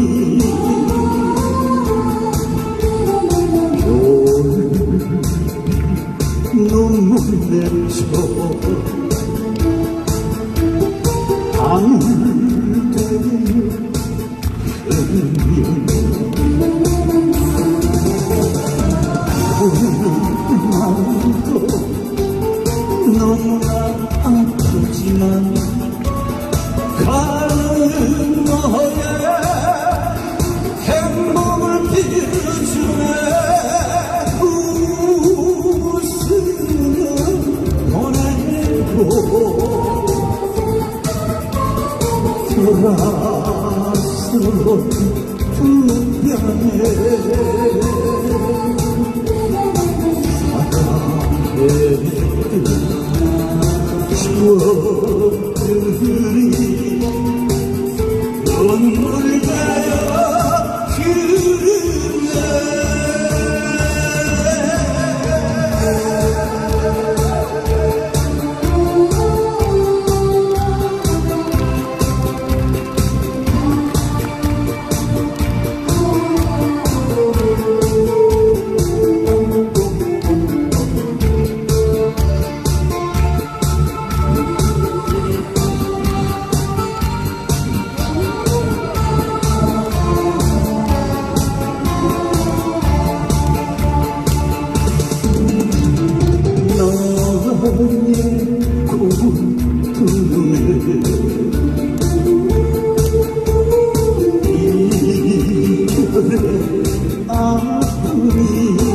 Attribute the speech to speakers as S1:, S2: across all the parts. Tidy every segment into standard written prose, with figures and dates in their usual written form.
S1: 눈물 내쳐 방울 되는 마음도 너무나 아프지만 가는 너의 행복을 빌어주네. 웃으며 보내고 돌아서 두 편에 추억들이 눈물 가여 흐르네. 너의 고운 두 눈에 이별의 아픔이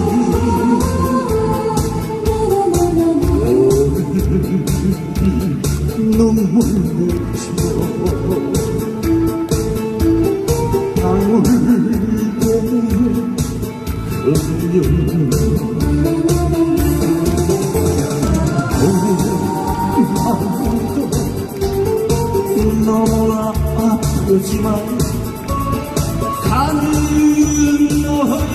S1: 눈물 내쳐 방울 되는 음료 너무나 아프지만 가는 너의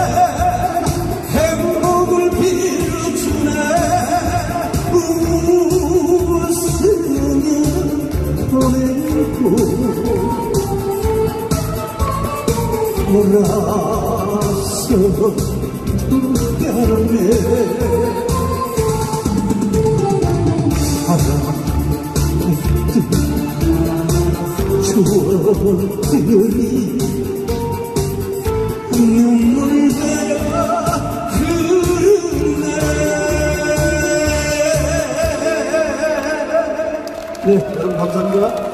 S1: 행복을 빌어주네. 웃으며 보내고 돌아서 웃겨내. 추억들이 눈물 가여 흐르네. 네, 여러분 감사합니다.